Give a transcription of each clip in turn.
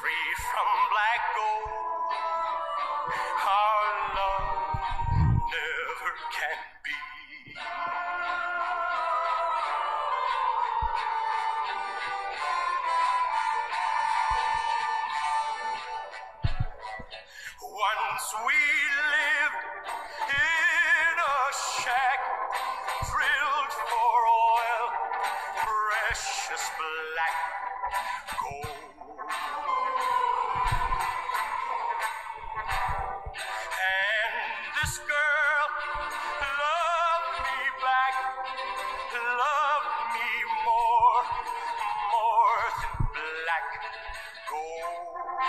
free from black gold. Our love never can be. Once we lived in a shack, drilled for oil, precious black gold. And this girl loved me back, loved me more than black gold.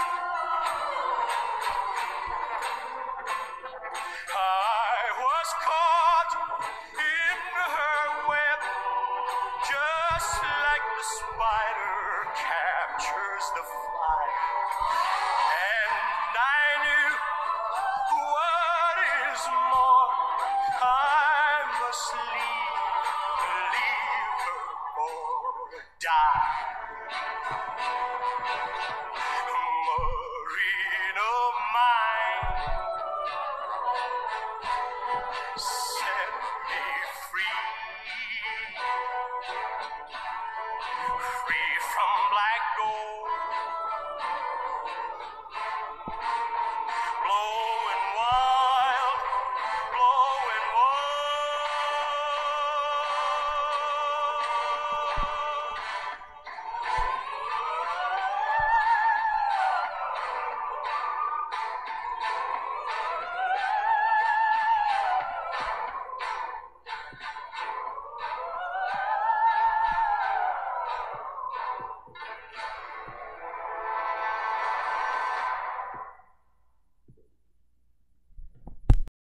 I was caught in her web, just like the spider captures the fly. And I knew what is more, I must leave her or die. Marina mine, set me free, free from black gold.